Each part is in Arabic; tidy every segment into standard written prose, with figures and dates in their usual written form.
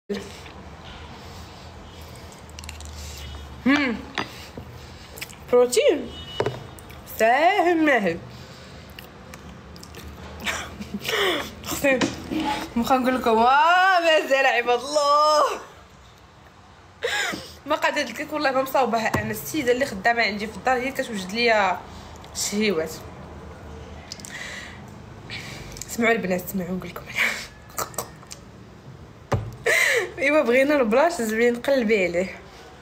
بروتين ساهل ماهل. اختي مابقا نقول لكم مازال عباد الله ما قعدت لك والله ما مصاوبه. انا السيده اللي خدامه عندي في الدار هي كتوجد ليا الشهيوات. اسمعوا البنات، اسمعوا نقول لكم ايوا بغينا البلاش زوين قلبي عليه.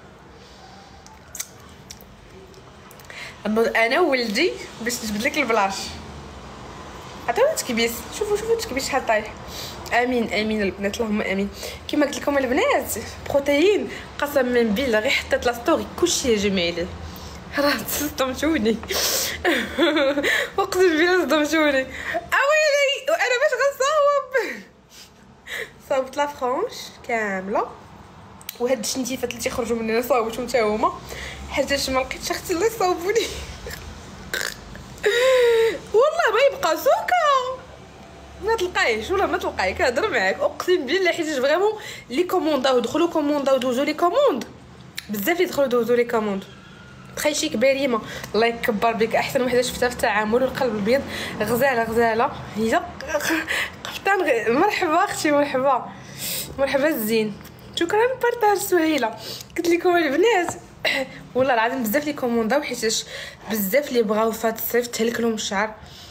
انا ولدي باش نجبد لك البلاش. عطيونا تكبيس، شوفوا التكبيس شحال طايح. امين امين البنات اللهم امين. كما قلت لكم البنات بروتين قسما بالله غير حطيت لا ستوري كلشي هجم عليه. راه صدمتوني اقسم بالله صدمتوني. اويلي وانا باش غنصاوب صاوبت لا فرانش كامله، وهاد الشنتيفات اللي تيخرجوا مننا صاوبتهم حتى هما حيتاش ما لقيتش اختي الله يصاوبوني والله ما يبقى سوكا ما تلقايش ولا ما تلقاي. كنهضر معاك اقسم بالله حيت فريمون لي كومونداو دخلوا كومونداو دوزو لي كوموند بزاف يدخلوا دوزو لي كوموند. تخيل شي كباريمه الله يكبر بك. احسن وحده شفتها في التعامل والقلب الابيض غزاله هي قفطان. مرحبا اختي مرحبا الزين. شكرا بارطاج سهيله. قلت لكم البنات والله العظيم بزاف لي كومونداو حيتاش بزاف لي بغاو فات الصيف تهلك لهم الشعر